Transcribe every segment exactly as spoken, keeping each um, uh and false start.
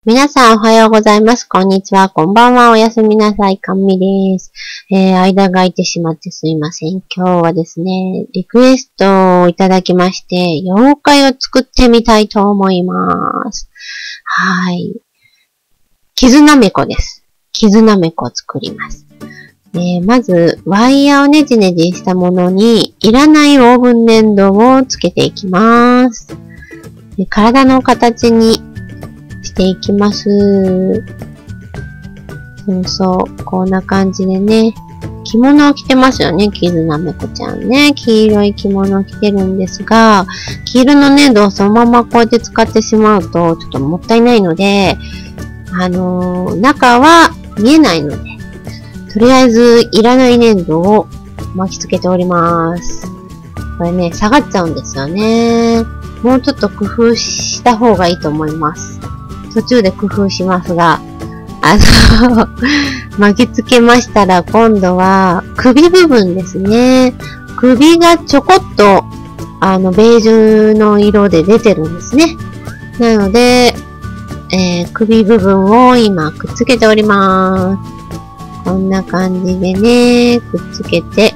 皆さんおはようございます。こんにちは。こんばんは。おやすみなさい。かみです。えー、間が空いてしまってすいません。今日はですね、リクエストをいただきまして、妖怪を作ってみたいと思います。はい。絆めこです。絆めこを作ります。えー、まず、ワイヤーをねじねじしたものに、いらないオーブン粘土をつけていきます。で、体の形にしていきます。そうそう。こんな感じでね。着物を着てますよね。絆めこちゃんね。黄色い着物を着てるんですが、黄色の粘土をそのままこうやって使ってしまうと、ちょっともったいないので、あのー、中は見えないので、とりあえずいらない粘土を巻きつけております。これね、下がっちゃうんですよね。もうちょっと工夫した方がいいと思います。途中で工夫しますが、あの、巻きつけましたら今度は首部分ですね。首がちょこっと、あの、ベージュの色で出てるんですね。なので、えー、首部分を今くっつけております。こんな感じでね、くっつけて、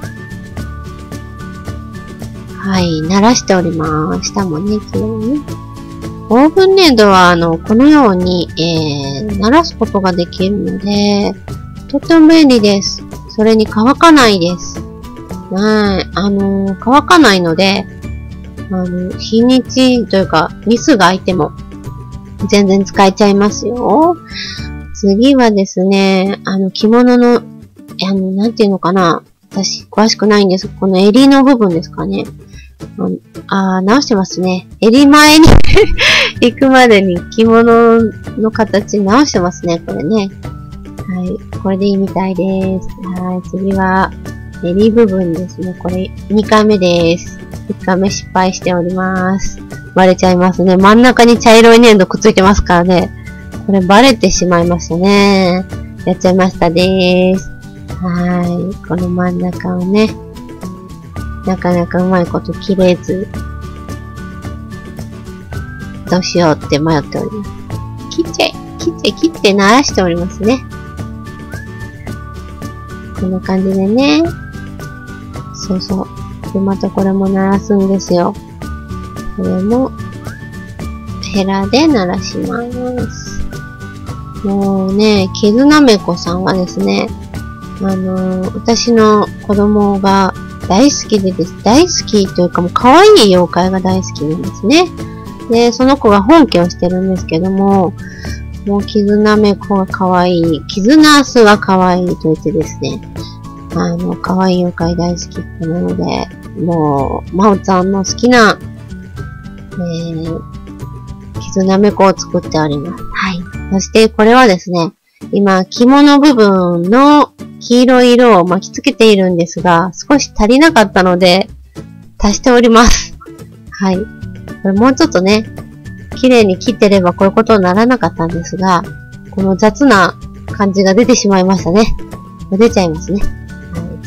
はい、慣らしております。下もね、綺麗に。オーブン粘土は、あの、このように、えー、慣らすことができるので、とっても便利です。それに乾かないです。はい。あの、乾かないので、あの、日にちというか、ニスが空いても、全然使えちゃいますよ。次はですね、あの、着物の、あの、なんていうのかな。私、詳しくないんです。この襟の部分ですかね。ああ、直してますね。襟前に行くまでに着物の形直してますね、これね。はい。これでいいみたいです。はい。次は、襟部分ですね。これ、にかいめです。いっかいめ失敗しております。バレちゃいますね。真ん中に茶色い粘土くっついてますからね。これバレてしまいましたね。やっちゃいましたです。はい。この真ん中をね、なかなかうまいこと切れず、どうしようって迷っております。切っちゃえ、切っちゃえ、切って鳴らしておりますね。こんな感じでね。そうそう。で、またこれも鳴らすんですよ。これも、ヘラで鳴らします。もうね、絆めこさんはですね、あのー、私の子供が大好きでです。大好きというかもう可愛い妖怪が大好きなんですね。で、その子が本家をしてるんですけども、もう絆めこが可愛い、絆アスが可愛いと言ってですね、あの、可愛い妖怪大好きってなので、もう、まおちゃんの好きな、えー、絆めこを作っております。はい。そしてこれはですね、今、着物部分の黄色い色を巻きつけているんですが、少し足りなかったので、足しております。はい。これもうちょっとね、綺麗に切ってればこういうことにならなかったんですが、この雑な感じが出てしまいましたね。出ちゃいますね。はい。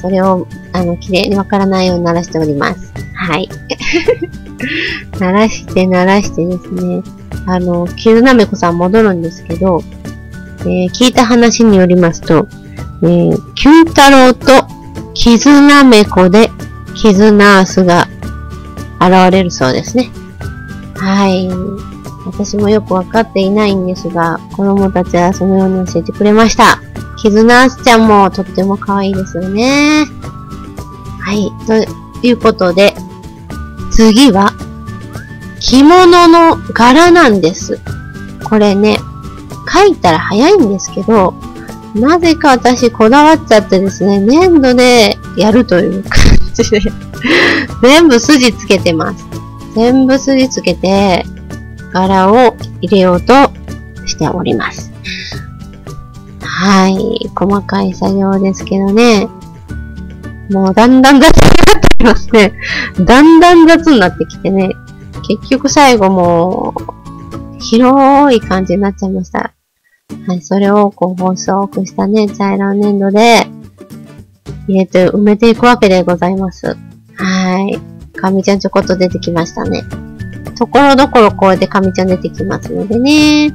それを、あの、綺麗にわからないように鳴らしております。はい。鳴らして鳴らしてですね、あの、絆めこさん戻るんですけど、えー、聞いた話によりますと、えー、九太郎と絆めこで絆アスが現れるそうですね。はい。私もよくわかっていないんですが、子供たちはそのように教えてくれました。絆アスちゃんもとっても可愛いですよね。はい。ということで、次は、着物の柄なんです。これね、書いたら早いんですけど、なぜか私こだわっちゃってですね、粘土でやるという感じで、全部筋つけてます。全部筋つけて、柄を入れようとしております。はい。細かい作業ですけどね、もうだんだん雑になってきますね。だんだん雑になってきてね、結局最後もう、広い感じになっちゃいました。はい、それをこう細くしたね、茶色い粘土で入れて埋めていくわけでございます。はい。かみちゃんちょこっと出てきましたね。ところどころこうやってかみちゃん出てきますのでね。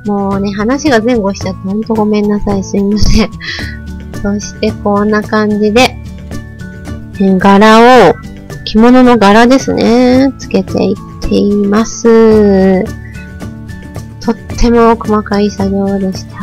もうね、話が前後しちゃってほんとごめんなさい。すいません。そしてこんな感じで、柄を、着物の柄ですね。つけていっています。とっても細かい作業でした。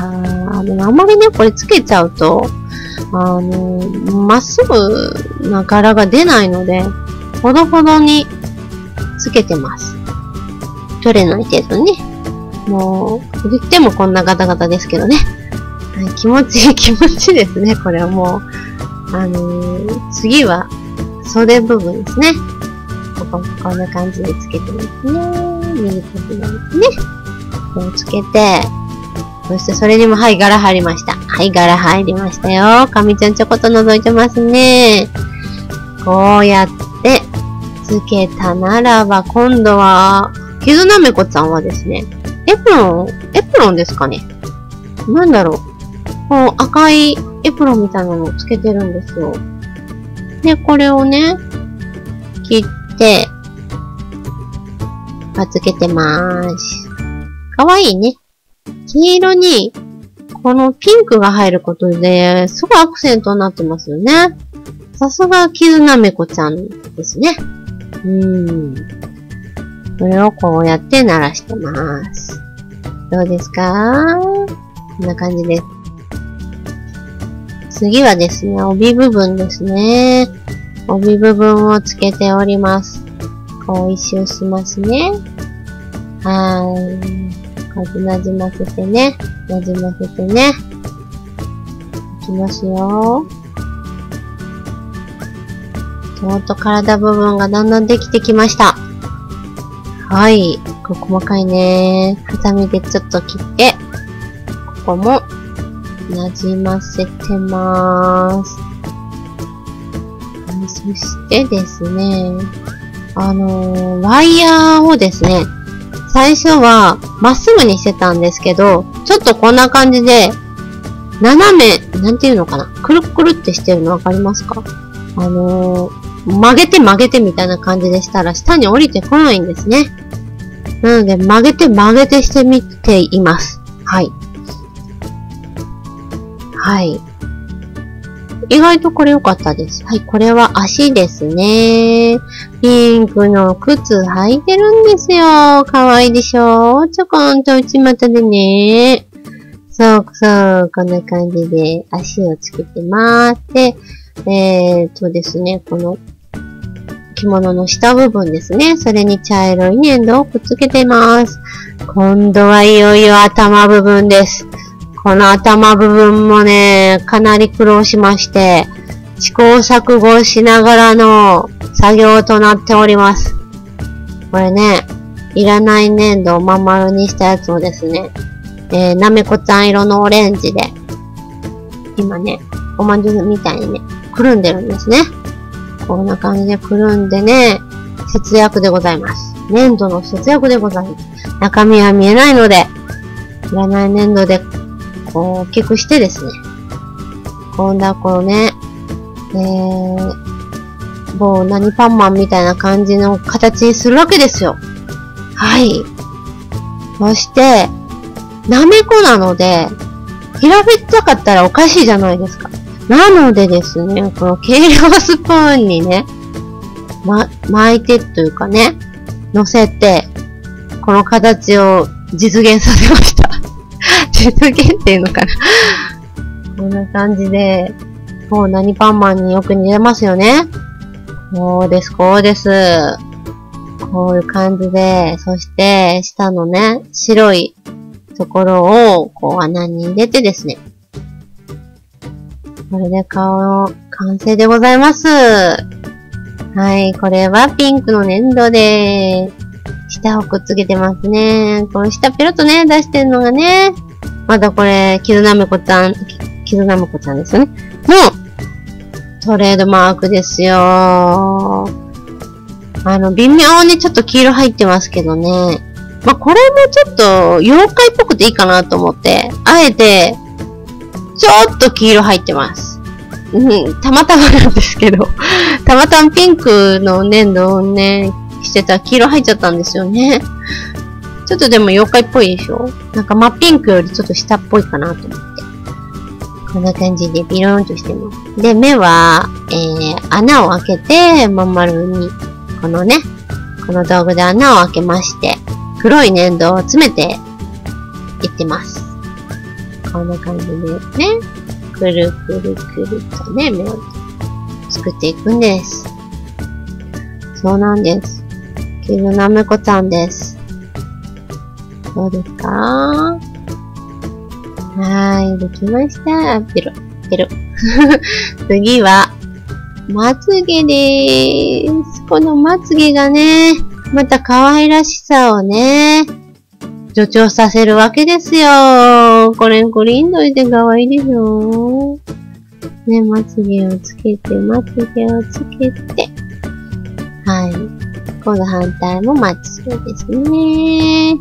でもあんまりね、これつけちゃうと、あの、まっすぐな柄が出ないので、ほどほどにつけてます。取れない程度にね。もう、言ってもこんなガタガタですけどね。はい、気持ちいい気持ちいいですね。これはもう。あのー、次は袖部分ですね。ここ、こんな感じでつけてますね。右手左ですね。こうつけて、そしてそれにも、はい、柄入りました。はい、柄入りましたよ。髪ちゃんちょこっと覗いてますね。こうやって、つけたならば、今度は、傷なめこちゃんはですね、エプロン、エプロンですかね。なんだろう。こう赤いエプロンみたいなのをつけてるんですよ。で、これをね、切って、あ、つけてまーす。かわいいね。黄色に、このピンクが入ることで、すごいアクセントになってますよね。さすが傷なめこちゃんですね。うーん。これをこうやって鳴らしてます。どうですか？こんな感じです。次はですね、帯部分ですね。帯部分をつけております。こう一周しますね。はーい。こうやってなじませてね。なじませてね。いきますよ。ちょっと体部分がだんだんできてきました。はい。これ細かいね。ハサミでちょっと切って、ここも、なじませてまーす。はい、そしてですね、あのー、ワイヤーをですね、最初はまっすぐにしてたんですけど、ちょっとこんな感じで、斜め、なんていうのかな、くるくるってしてるのわかりますか？あのー、曲げて曲げてみたいな感じでしたら下に降りてこないんですね。なので曲げて曲げてしてみています。はい。はい。意外とこれ良かったです。はい、これは足ですね。ピンクの靴履いてるんですよ。かわいいでしょ？ちょこんと内股でね。そうそう、こんな感じで足をつけてます。で、えーっとですね、この着物の下部分ですね。それに茶色い粘土をくっつけてます。今度はいよいよ頭部分です。この頭部分もね、かなり苦労しまして、試行錯誤しながらの作業となっております。これね、いらない粘土をまん丸にしたやつをですね、えー、なめこちゃん色のオレンジで、今ね、おまんじゅうみたいにね、くるんでるんですね。こんな感じでくるんでね、節約でございます。粘土の節約でございます。中身は見えないので、いらない粘土で、こう、大きくしてですね。今度はこうね、えー、某何パンマンみたいな感じの形にするわけですよ。はい。そして、なめこなので、平べったかったらおかしいじゃないですか。なのでですね、この計量スプーンにね、ま、巻いてというかね、乗せて、この形を実現させました。実現っていうのかな。こんな感じで、もう何パンマンによく似てますよね。こうです、こうです。こういう感じで、そして、下のね、白いところを、こう穴に入れてですね。これで顔の完成でございます。はい、これはピンクの粘土で、下をくっつけてますね。この下ペロッとね、出してるのがね、まだこれ、傷なめこちゃん、傷なめこちゃんですよね。の、トレードマークですよ。あの、微妙にちょっと黄色入ってますけどね。まあ、これもちょっと、妖怪っぽくていいかなと思って、あえて、ちょっと黄色入ってます。うん、たまたまなんですけど、たまたまピンクの粘土をね、してたら黄色入っちゃったんですよね。 ちょっとでも妖怪っぽいでしょ？なんか真っピンクよりちょっと下っぽいかなと思って。こんな感じでビローンとしてます。で、目は、えー、穴を開けて、まん丸に、このね、この道具で穴を開けまして、黒い粘土を詰めていってます。こんな感じでね、くるくるくるとね、目を作っていくんです。そうなんです。キズナメコちゃんです。どうですか？はーい、できました。ペロ、ペロ。次は、まつげでーす。このまつげがね、また可愛らしさをね、助長させるわけですよ。これこれインドいて可愛いでしょ。ね、まつげをつけて、まつげをつけて。はい。今度反対もまつげですね。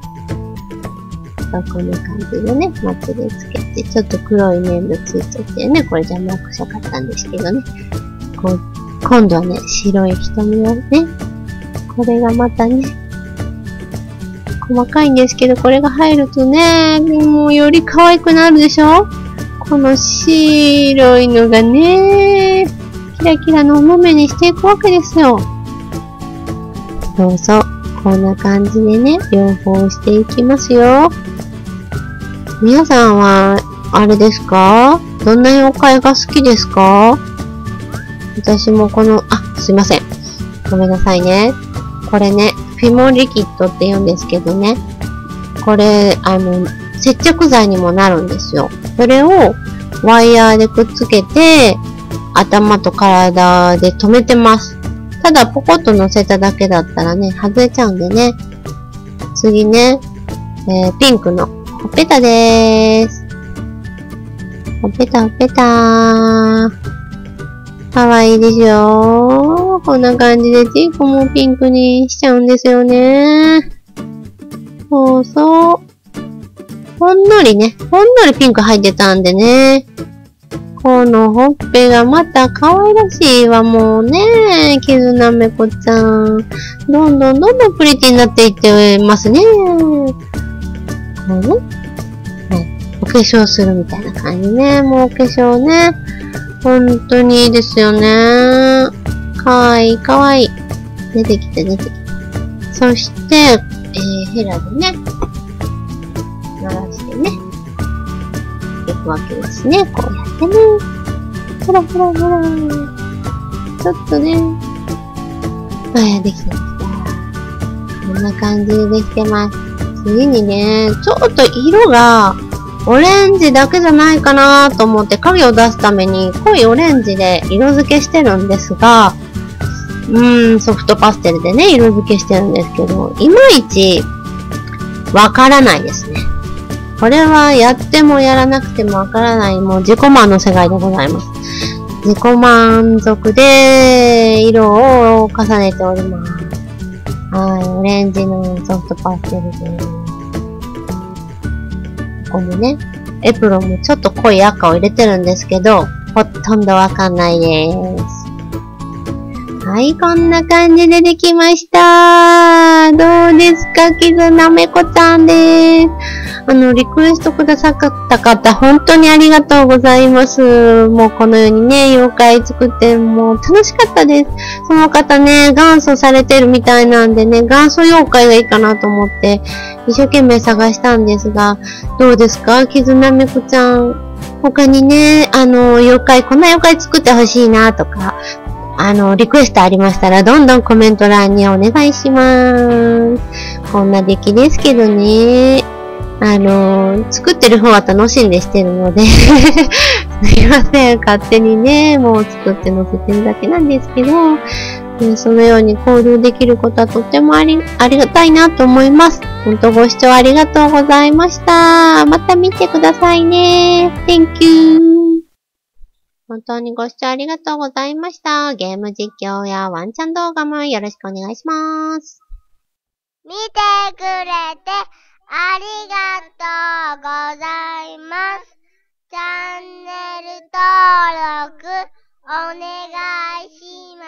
こんな感じでね、まつげつけて、ちょっと黒い粘土ついちゃってね、これ邪魔くさかったんですけどね。こう、今度はね、白い瞳をね、これがまたね、細かいんですけど、これが入るとね、もうより可愛くなるでしょ？この白いのがね、キラキラのお目目にしていくわけですよ。そうそう。こんな感じでね、両方していきますよ。皆さんは、あれですか？どんな妖怪が好きですか？私もこの、あ、すいません。ごめんなさいね。これね、フィモリキッドって言うんですけどね。これ、あの、接着剤にもなるんですよ。それをワイヤーでくっつけて、頭と体で留めてます。ただ、ポコッと乗せただけだったらね、外れちゃうんでね。次ね、えー、ピンクのほっぺたでーす。ほっぺたほっぺたー。かわいいでしょ？こんな感じでチークもピンクにしちゃうんですよね。そうそう。ほんのりね、ほんのりピンク入ってたんでね。このほっぺがまた可愛らしいわ、もうね。キズナメコちゃん。どんどんどんどんプリティになっていってますね。こうね。はい。お化粧するみたいな感じね。もうお化粧ね。本当にいいですよね。かわいいかわいい。出てきて出てきて。そして、えー、ヘラでね。鳴らしてね。いくわけですね。こうやってね。ほらほらほら。ちょっとね。あや、できてました。こんな感じでできてます。次にね、ちょっと色が、オレンジだけじゃないかなと思って影を出すために濃いオレンジで色付けしてるんですが、うーん、ソフトパステルでね、色付けしてるんですけど、いまいちわからないですね。これはやってもやらなくてもわからない、もう自己満の世界でございます。自己満足で色を重ねております。はい、オレンジのソフトパステルで。ここもね、エプロンもちょっと濃い赤を入れてるんですけど、ほとんどわかんないです。はい、こんな感じでできました。どうですか、キズナメコちゃんです。あの、リクエストくださった方、本当にありがとうございます。もうこのようにね、妖怪作ってもう楽しかったです。その方ね、元祖されてるみたいなんでね、元祖妖怪がいいかなと思って、一生懸命探したんですが、どうですか、キズナメコちゃん。他にね、あの、妖怪、こんな妖怪作ってほしいなとか、あの、リクエストありましたら、どんどんコメント欄にお願いします。こんな出来ですけどね。あの、作ってる方は楽しんでしてるので、すいません。勝手にね、もう作って載せてるだけなんですけど、ね、そのように交流できることはとってもあり、ありがたいなと思います。本当ご視聴ありがとうございました。また見てくださいね。Thank you. 本当にご視聴ありがとうございました。ゲーム実況やワンチャン動画もよろしくお願いします。 見てくれてありがとうございます。チャンネル登録お願いします。